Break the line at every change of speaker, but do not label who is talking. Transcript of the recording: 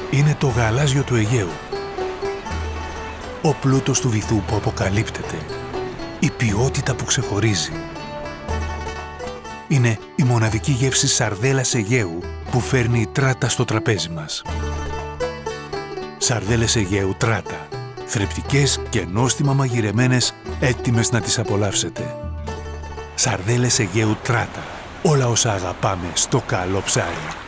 Είναι το γαλάζιο του Αιγαίου. Ο πλούτος του βυθού που αποκαλύπτεται. Η ποιότητα που ξεχωρίζει. Είναι η μοναδική γεύση σαρδέλας Αιγαίου που φέρνει η Τράτα στο τραπέζι μας. Σαρδέλες Αιγαίου Τράτα. Θρεπτικές και νόστιμα μαγειρεμένες, έτοιμες να τις απολαύσετε. Σαρδέλες Αιγαίου Τράτα. Όλα όσα αγαπάμε στο καλό ψάρι.